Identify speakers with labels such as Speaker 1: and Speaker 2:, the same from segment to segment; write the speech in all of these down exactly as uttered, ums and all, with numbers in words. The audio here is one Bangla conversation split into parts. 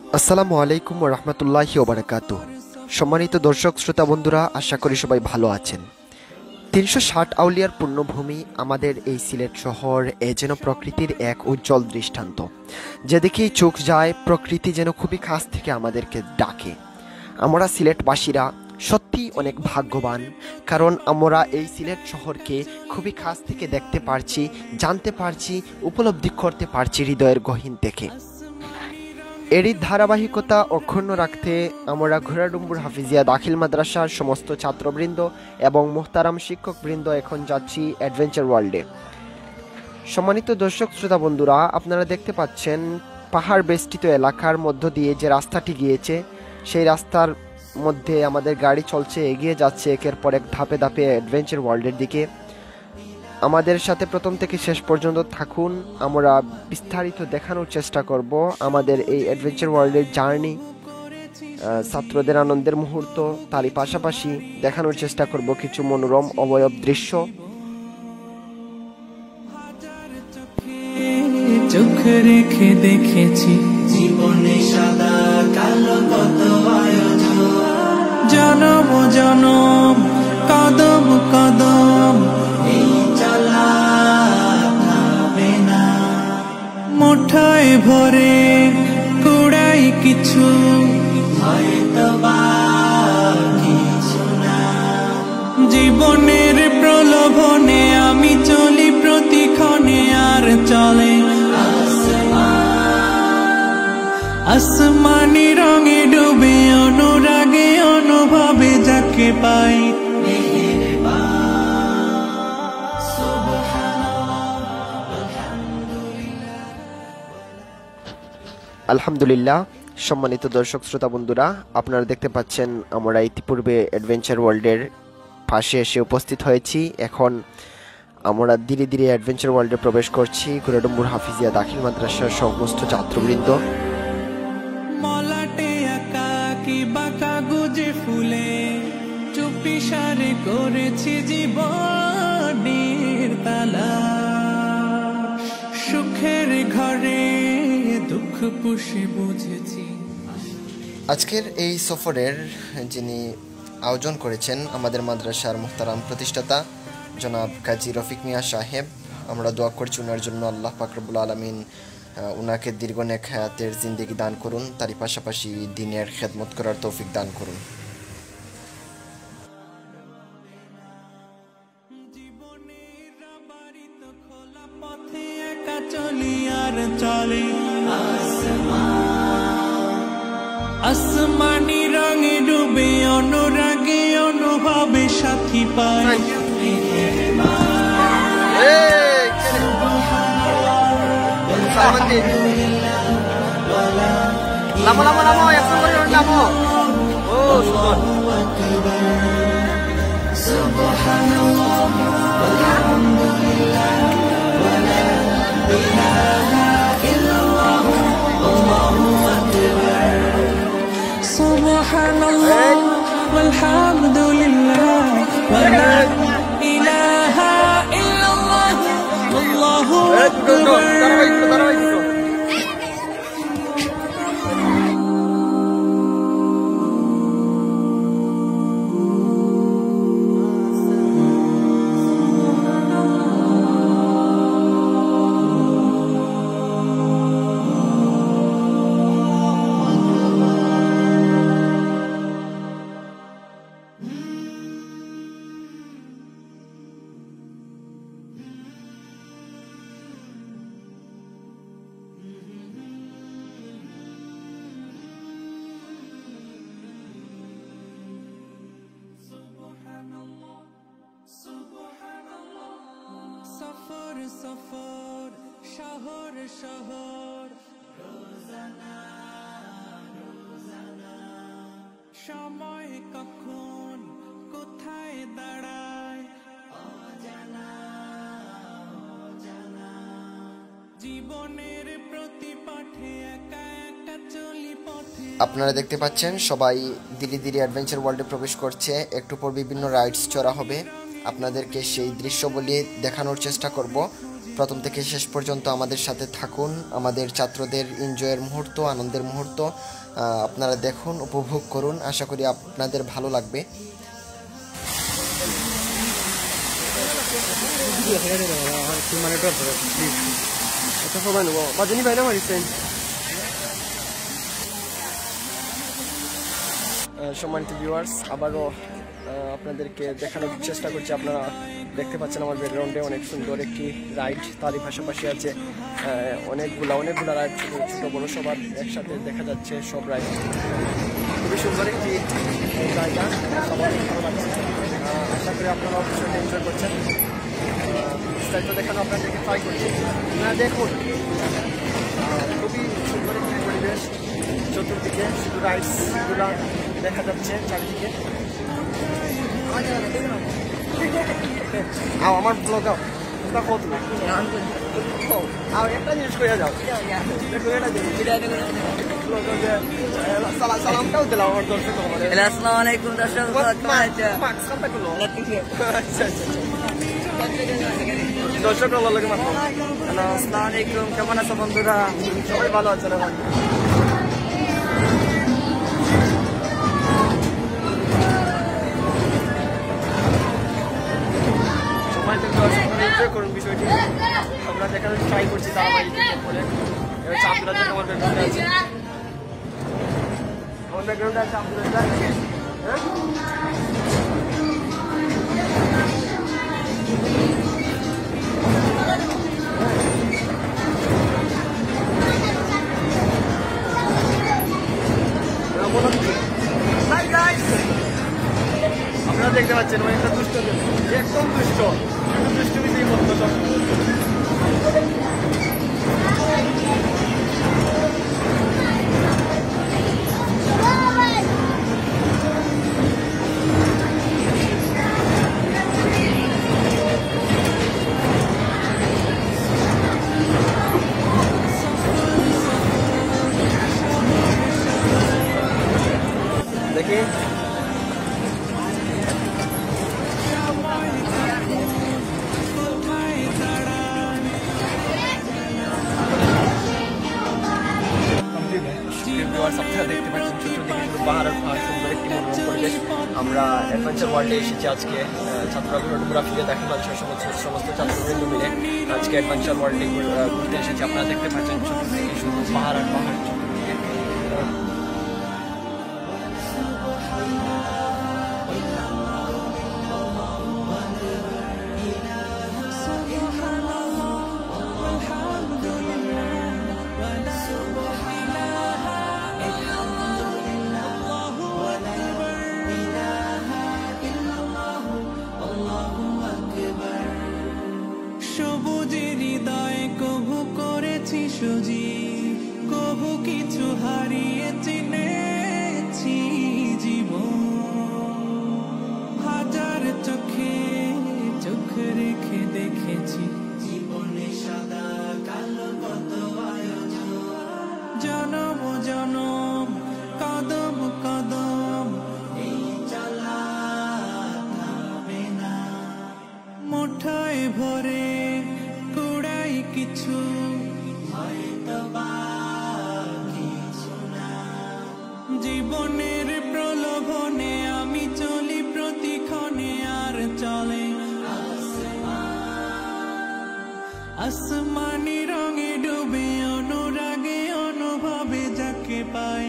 Speaker 1: আসসালামু আলাইকুম ওয়া রাহমাতুল্লাহি ওয়া বারাকাতুহু। সম্মানিত দর্শক শ্রোতা বন্ধুরা, আশা করি সবাই ভালো আছেন। তিনশো ষাট আউলিয়ার পুণ্যভূমি আমাদের এই সিলেট শহর এ যেন প্রকৃতির এক উজ্জ্বল দৃষ্টান্ত। যেদিকেই চোখ যায় প্রকৃতি যেন খুবই কাছ থেকে আমাদেরকে ডাকে। আমরা সিলেটবাসীরা সত্যি অনেক ভাগ্যবান, কারণ আমরা এই সিলেট শহরকে খুবই কাছ থেকে দেখতে পারছি, জানতে পারছি, উপলব্ধি করতে পারছি হৃদয়ের গহীন থেকে। এরই ধারাবাহিকতা অক্ষুণ্ণ রাখতে আমরা ঘোড়াডুম্বুর হাফিজিয়া দাখিল মাদ্রাসার সমস্ত ছাত্রবৃন্দ এবং মোহতারাম শিক্ষকবৃন্দ এখন যাচ্ছি অ্যাডভেঞ্চার ওয়ার্ল্ডে। সম্মানিত দর্শক শ্রোতা বন্ধুরা, আপনারা দেখতে পাচ্ছেন পাহাড় বেষ্টিত এলাকার মধ্য দিয়ে যে রাস্তাটি গিয়েছে, সেই রাস্তার মধ্যে আমাদের গাড়ি চলছে, এগিয়ে যাচ্ছে একের পর এক ধাপে ধাপে অ্যাডভেঞ্চার ওয়ার্ল্ডের দিকে। আমাদের সাথে প্রথম থেকে শেষ পর্যন্ত থাকুন, আমরা বিস্তারিত দেখানোর চেষ্টা করব আমাদের এই অ্যাডভেঞ্চার ওয়ার্ল্ডের জার্নি, ছাত্রদের আনন্দের মুহূর্ত, তারই পাশাপাশি দেখানোর চেষ্টা করব কিছু মনোরম অবয়ব দৃশ্য।
Speaker 2: চোখ রেখে দেখেছি জীবনে সাদা কালো কত আয়োজন, জনম জনম কদম কদম এই চলা থামবে না। মুঠোয় ভরে কুড়াই কিছু হয়তো বা কিছু না। জীবনের প্রলোভনে আমি চলি প্রতিক্ষণে, আর চলে আসমানি রঙে ডুবে অনুরাগে অনুভবে যাকে পাই।
Speaker 1: আলহামদুলিল্লাহ। সম্মানিত দর্শক শ্রোতা বন্ধুরা, আপনারা দেখতে পাচ্ছেন আমরা ইতিপূর্বে অ্যাডভেঞ্চার ওয়ার্ল্ডের পাশে এসে উপস্থিত হয়েছি। এখন আমরা ধীরে ধীরে অ্যাডভেঞ্চার ওয়ার্ল্ডে প্রবেশ করছি। ঘোড়াডুম্বুর হাফিজিয়া দাখিল মাদ্রাসার সমস্ত ছাত্রবৃন্দ।
Speaker 2: মলাটে আঁকা কি বাঁকা গুজে ফুলে চুপি সারে করেছি জীবনের তালা। সুখের ঘরে দুঃখ পুষে বুঝেছি।
Speaker 1: আজকের এই সফরের যিনি আয়োজন করেছেন আমাদের মাদ্রাসার মুহতারাম প্রতিষ্ঠাতা জনাব কাজী রফিক মিয়া সাহেব। আমরা দোয়া করছি ওনার জন্য, আল্লাহ পাক রব্বুল আলামিন ওনাকে দীর্ঘ নেক হায়াতের জিন্দেগি দান করুন, তারই পাশাপাশি দ্বীনের খেদমত করার তৌফিক দান করুন।
Speaker 2: আসমানি রঙে ডুবে অনুরাগে অনুভবে সাথী পাই।
Speaker 1: নামো নামো নামো একটু করে নামো। ও
Speaker 2: সুবহানাল্লাহ আলহামদুলিল্লাহ ওয়ালা ইলাহা ইল্লাল্লাহ আল্লাহু আকবার। সুবহানাল্লাহ আলহামদুলিল্লাহ ওয়ালা ইলাহা ইল্লাল্লাহ আল্লাহু আকবার। সফর সফর শহর শহর রোজানা রোজানা, সময় কখন কোথায় দাঁড়ায় অজানা অজানা। জীবনের প্রতি পাঠে একা একা চলি পথে।
Speaker 1: আপনারা দেখতে পাচ্ছেন সবাই ধীরে ধীরে অ্যাডভেঞ্চার ওয়ার্ল্ডে প্রবেশ করছে। একটু পর বিভিন্ন রাইডস চড়া হবে, আপনাদেরকে সেই দৃশ্য বলে দেখানোর চেষ্টা করব। প্রথম থেকে শেষ পর্যন্ত আমাদের সাথে থাকুন। আমাদের ছাত্রদের এনজয়ের মুহূর্ত, আনন্দের মুহূর্ত আপনারা দেখুন, উপভোগ করুন। আশা করি আপনাদের ভালো লাগবে। সম্মানিত ভিউয়ার্স, আবারও আপনাদেরকে দেখানোর চেষ্টা করছি। আপনারা দেখতে পাচ্ছেন আমার ব্যাকগ্রাউন্ডে অনেক সুন্দর একটি রাইড, তারই পাশাপাশি আছে অনেকগুলা অনেকগুলা রাইড, ছোটো বড়ো সবার একসাথে দেখা যাচ্ছে সব রাইড। খুবই সুন্দর একটি জায়গা, সবার ভালো লাগছে। আশা করি আপনারা অবশ্যই এনজয় করছেন। বিস্তারিত দেখানো আপনাদেরকে ট্রাই করছি। আপনারা দেখুন, খুবই সুন্দর একটি পরিবেশ, চতুর্দিকে শুধু রাইডসগুলো দেখা যাচ্ছে চারিদিকে। আও আমার ব্লগ আও কত একটা জিনিস করে যাও, সালামটাও দিলাম আমার দর্শক।
Speaker 3: আসসালামু আলাইকুম দর্শক,
Speaker 1: দর্শক ভালো লাগে মাত্র।
Speaker 3: হ্যালো আসসালামু আলাইকুম, কেমন আছো বন্ধুরা?
Speaker 1: সবাই ভালো আছে না? এনজয় করুন বিষয়টি। আমরা দেখানোর ট্রাই করছি তাড়াতাড়ি করে। চাঁদুরার জন্য আমার ব্যাকগ্রাউন্ডে আছে, আমার ব্যাকগ্রাউন্ডে আছে চাঁদুরার। আপনারা দেখতে পাচ্ছেন একটা দুষ্ট, একদম দুষ্ট, দুষ্ট বিধি করতো সব। দেখি আপনারা দেখতে পাচ্ছেন চতুর্দিকে শুধু পাহাড় আর পাহাড়, সুন্দর একটি মনোরম পরিবেশ। আমরা অ্যাডভেঞ্চার ওয়ার্ল্ডে এসেছি আজকে। ছাত্ররা ঘোরাফিরে দেখানো হচ্ছে সমস্ত সমস্ত ছাত্রবৃন্দ মিলে আজকে অ্যাডভেঞ্চার ওয়ার্ল্ডে ঘুরতে এসেছি। আপনারা দেখতে পাচ্ছেন চতুর্দিকে শুধু পাহাড় আর পাহাড় চতুর্দিকে।
Speaker 2: সবুজের হৃদয় কভু করেছি সুজি, কভু কিছু হারিয়ে চিনেছি জীবন। হাজার চোখে চোখ রেখে দেখেছি জীবনে সাদা কালো কত আয়োজন। জনম জনম কদম কদম এই চলা থামে না। মুঠোয় ভরে কুড়াই কিছু, জীবনের প্রলোভনে আমি চলি প্রতিক্ষণে, আর চলে আসমানি রঙে ডুবে অনুরাগে অনুভবে যাকে পাই।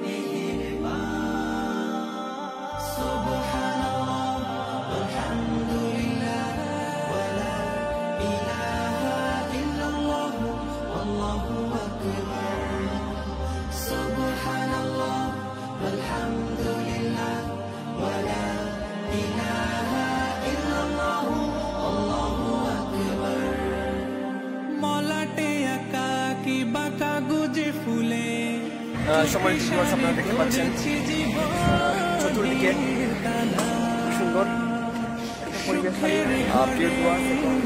Speaker 1: সম্মানিত ভিউয়ার্স, আপনারা দেখতে পাচ্ছেন চতুর্দিকে সুন্দর একটা পরিবেশ। প্রিয় ভিউয়ার্স,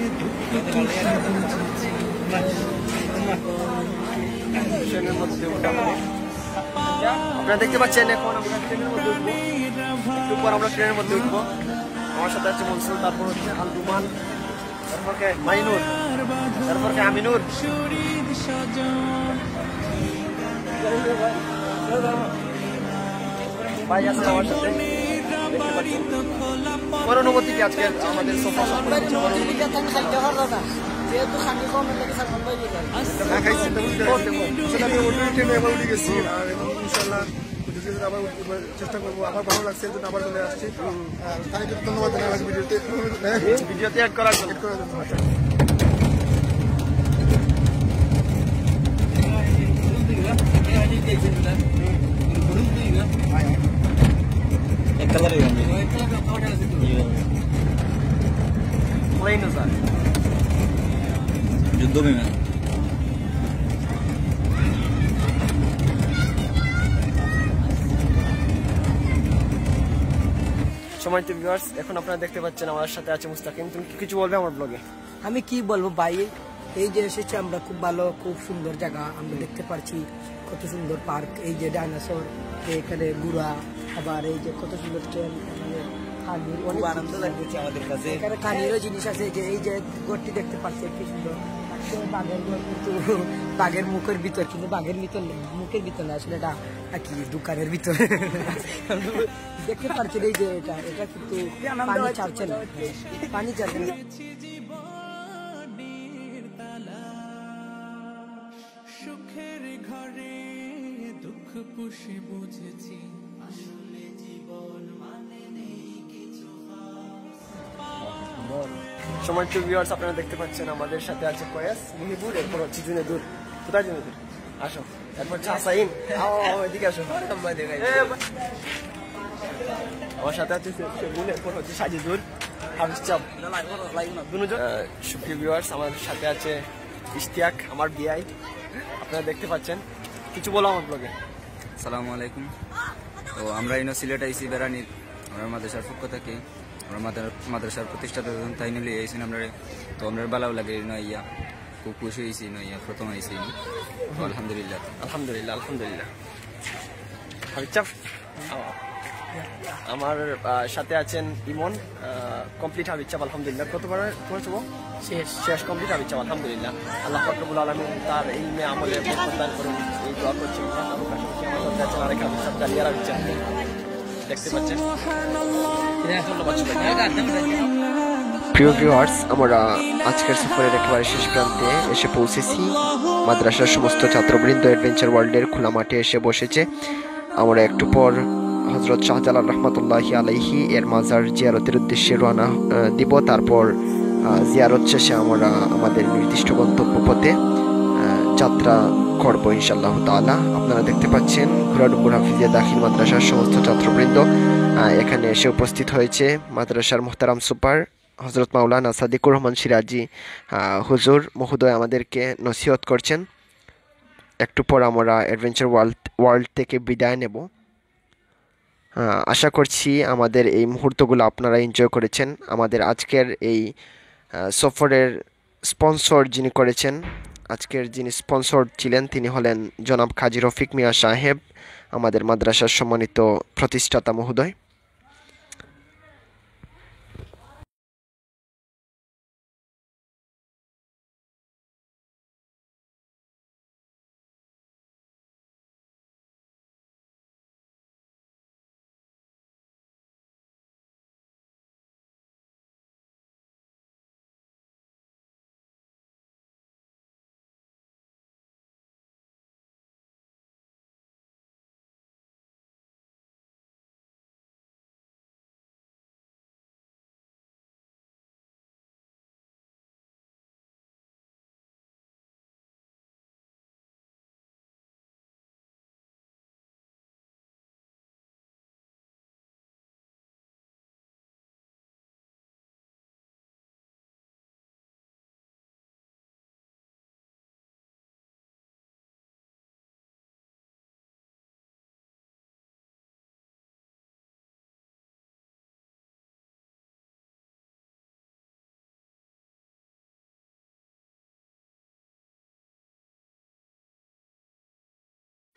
Speaker 1: ট্রেনের মধ্যে আপনারা দেখতে পাচ্ছেন এখন আমরা ট্রেনের মধ্যে উঠবো। একটু পর আমরা ট্রেনের মধ্যে উঠবো। আমার সাথে আছে মনসুর, তারপর হচ্ছে আলদুমান, তারপর মাইনুর। তারপর কে আমিনুর
Speaker 2: শরীর স্বজন
Speaker 1: ভাই আছে আমার সাথে ওর অনুভূতি কি আজকে আমাদের সোফা সফর হচ্ছে বড় হ্যাঁ, খাইছি তো বুঝতে পারছি।
Speaker 4: আসলে আমি ওটার ট্রেনে এবার উঠে গেছি আর ইনশাল্লাহ যদি আবার উঠবার চেষ্টা করবো আবার ভালো লাগছে এই জন্য আবার চলে আসছি আর তাকে ধন্যবাদ জানাই আমাকে ভিডিওতে
Speaker 1: ভিডিওতে অ্যাড করার জন্য
Speaker 4: এড করার জন্য
Speaker 1: প্লেন স্যার
Speaker 5: যুদ্ধ বিমান
Speaker 1: সম্মানিত ভিউয়ার্স, এখন আপনারা দেখতে পাচ্ছেন আমার সাথে আছে মুস্তাকিম। তুমি কি কিছু বলবে আমার ব্লগে?
Speaker 6: আমি কি বলবো ভাই, এই যে এসেছি আমরা, খুব ভালো, খুব সুন্দর জায়গা আমরা দেখতে পাচ্ছি, কত সুন্দর পার্ক, এই যে ডাইনোসর, এখানে ঘোড়া, আবার এই যে কত সুন্দর ট্রেন, মানে খানির অনেক
Speaker 5: আনন্দ লাগছে আমাদের কাছে।
Speaker 6: এখানে খানিরও জিনিস আছে, যে এই যে ঘরটি দেখতে পাচ্ছি কি সুন্দর, বাঘের ঘর, কিন্তু বাঘের মুখের ভিতর, কিন্তু বাঘের ভিতর মুখের ভিতর না, আসলে এটা কি দোকানের ভিতর দেখতে পাচ্ছেন। এই যে এটা এটা কিন্তু পানি ছাড়ছে না, পানি ছাড়ছে না।
Speaker 2: সুখের ঘরে দুঃখ পুষে বুঝেছি আসলে জীবন মানে নেই কিছু
Speaker 1: সম্মানিত ভিউয়ার্স, আপনারা দেখতে পাচ্ছেন আমাদের সাথে আছে কয়াস, মহিবুর, এরপর হচ্ছে জুনেদুর। কোথায় জুনেদুর? আসো। এরপর হচ্ছে হাসাইন, এদিকে আসো। আমার সাথে আছে সেগুন, এরপর হচ্ছে সাজিদুর, হাফিজ চাপ। সুপ্রিয় ভিউয়ার্স, আমার সাথে আছে ইশতিয়াক, আমার বিআই। আপনারা দেখতে পাচ্ছেন। কিছু বলো আমার ব্লগে।
Speaker 5: আসসালামু আলাইকুম। তো আমরা ইনো সিলেট আইসি বেড়ানি, আমরা মাদ্রাসার পক্ষ থেকে, আমরা মাদ্রাসার প্রতিষ্ঠাতা তাই নিলে আইসি আমরা, তো আমরা ভালো লাগে ইনো ইয়া, খুব খুশি হয়েছি ইনো ইয়া, প্রথম আইসি আলহামদুলিল্লাহ
Speaker 1: আলহামদুলিল্লাহ আলহামদুলিল্লাহ হাফিজ চাপ। আমার সাথে আছেন ইমন, কমপ্লিট হাফিজ চাপ আলহামদুলিল্লাহ। কতবার করেছো? শেষ শেষ কমপ্লিট হাফিজ চাপ আলহামদুলিল্লাহ। আল্লাহ পাক রব্বুল আলামিন তার ইলমে আমলে বরকত দান করুন, এই দোয়া করছি। আমার সাথে আছেন আরেক হাফিজ চাপ, জালিয়ার হাফিজ চাপ, দেখতে পাচ্ছেন। প্রিয় ভিউয়ার্স, আমরা আজকের সফরের একেবারে শেষ প্রান্তে এসে পৌঁছেছি। মাদ্রাসার সমস্ত ছাত্রবৃন্দ অ্যাডভেঞ্চার ওয়ার্ল্ডের খোলা মাঠে এসে বসেছে। আমরা একটু পর হজরত শাহজালাল রহমতুল্লাহি আলাইহি এর মাজার জিয়ারতের উদ্দেশ্যে রওনা দিব। তারপর জিয়ারত শেষে আমরা আমাদের নির্দিষ্ট গন্তব্য পথে যাত্রা করব ইনশাআল্লাহ তাআলা। আপনারা দেখতে পাচ্ছেন ঘোড়াডুঙ্গুর হাফিজিয়া দাখিল মাদ্রাসার সমস্ত ছাত্রবৃন্দ এখানে এসে উপস্থিত হয়েছে। মাদ্রাসার মোহতারাম সুপার হজরত মাওলানা সাদিকুর রহমান সিরাজি হুজুর মহোদয় আমাদেরকে নসিহত করছেন। একটু পর আমরা অ্যাডভেঞ্চার ওয়ার্ল্ড ওয়ার্ল্ড থেকে বিদায় নেব। আশা করছি আমাদের এই মুহূর্তগুলো আপনারা এনজয় করেছেন। আমাদের আজকের এই সফরের স্পন্সর যিনি করেছেন, আজকের যিনি স্পন্সর ছিলেন তিনি হলেন জনাব কাজী রফিক মিয়া সাহেব, আমাদের মাদ্রাসার সম্মানিত প্রতিষ্ঠাতা মহোদয়।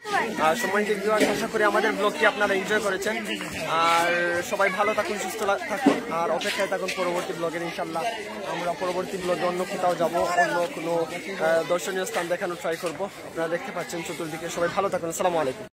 Speaker 7: আর সম্মানিত ভিউয়ার্স, আশা করি আমাদের ব্লগটি আপনারা এনজয় করেছেন। আর সবাই ভালো থাকুন, সুস্থ থাকুন, আর অপেক্ষায় থাকুন পরবর্তী ব্লগের। ইনশাল্লাহ আমরা পরবর্তী ব্লগে অন্য কোথাও যাব, অন্য কোনো দর্শনীয় স্থান দেখানোর ট্রাই করব। আপনারা দেখতে পাচ্ছেন চতুর্দিকে। সবাই ভালো থাকুন। আসসালামু আলাইকুম।